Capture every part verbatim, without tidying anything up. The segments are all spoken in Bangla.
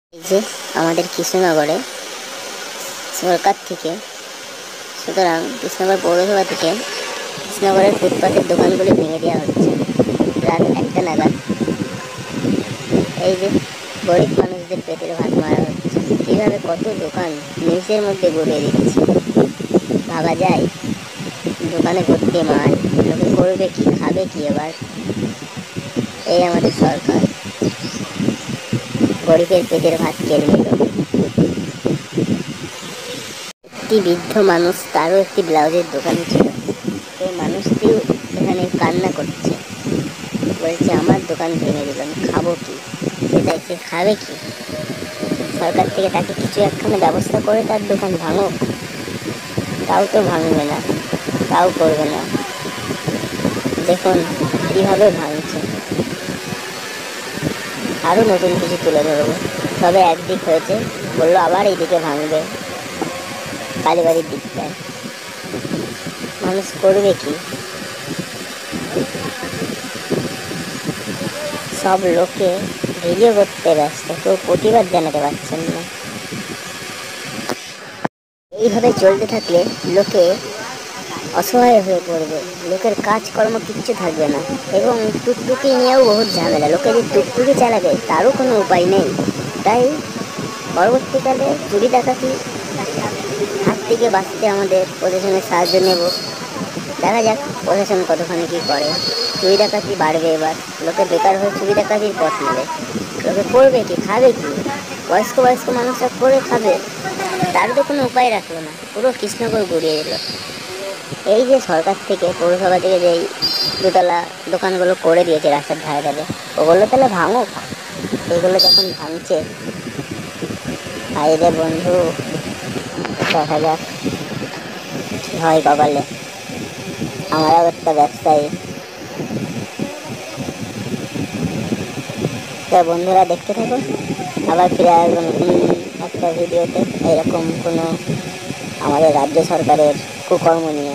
এই যে আমাদের কৃষ্ণনগরে সরকার থেকে সুতরাং কৃষ্ণনগর পৌরসভা থেকে কৃষ্ণনগরের ফুটপাতের দোকানগুলি ভেঙে দেওয়া হচ্ছে রাত একটা নাগাদ। এই যে গরিব মানুষদের পেটের ভাত মারা হচ্ছে। এইভাবে কত দোকান নিউজের মধ্যে গড়িয়ে দিচ্ছে, ভাবা যায়? দোকানে ভর্তি মাল, লোকে করবে কি, খাবে কি এবার? এই আমাদের সরকার গরিবের পেটের ভাত কেড়ে নিল। একটি বৃদ্ধ মানুষ, তারও একটি ব্লাউজের দোকান ছিল। সেই মানুষটিও এখানে কান্না করছে, বলছে আমার দোকান ভেঙে দিল, আমি খাবো কি? সেটাই, সে খাবে কি? সরকার থেকে তাকে কিছু একখানে ব্যবস্থা করে তার দোকান ভাঙুক, তাও তো ভাঙবে না, তাও করবে না। দেখুন কিভাবে ভাঙছে। আরো নতুন কিছু তুলে ধরবো, তবে একদিক হয়েছে, বললো আবার এইদিকে ভাঙবে, কালীবাড়ির দিকটায়। মানুষ করবে কি? সব লোকে ভিডিও করতে ব্যস্ত, কেউ প্রতিবাদ জানাতে পারছেন না। এইভাবে চলতে থাকলে লোকে অসহায় হয়ে পড়বে, লোকের কাজকর্ম কিচ্ছু থাকবে না। এবং টুকটুকি নিয়েও বহুত ঝামেলা, লোকে যে টুকটুকি চালাবে তারও কোনো উপায় নেই। তাই পরবর্তীকালে চুরি ডাকাতি হাত থেকে বাঁচতে আমাদের প্রশাসনের সাহায্য নেব। দেখা যাক প্রশাসন কতখানি কী করে। চুরি ডাকাতি বাড়বে, এবার লোকে বেকার হয়ে চুরি ডাকাতির পথ নেবে। লোকে করবে কি, খাবে কি? বয়স্ক বয়স্ক মানুষরা করে খাবে, তার তো কোনো উপায় রাখলো না, পুরো কৃষ্ণনগর গড়িয়ে দিল। এই যে সরকার থেকে, পৌরসভা থেকে যেই দোতলা দোকানগুলো করে দিয়েছে রাস্তার ধারে ধারে, ওগুলো তাহলে ভাঙুক। এগুলো যখন ভাঙছে, হায় রে বন্ধু, দেখা যাক হয় কপালে। আমরাও একটা ব্যবসায়ী। তো বন্ধুরা দেখতে থাকো, আবার ফিরে আসবো নতুন একটা ভিডিওতে এরকম কোনো আমাদের রাজ্য সরকারের কুকর্ম নিয়ে।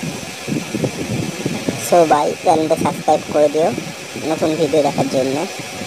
সবাই চ্যানেলটা সাবস্ক্রাইব করে দিও নতুন ভিডিও দেখার জন্য।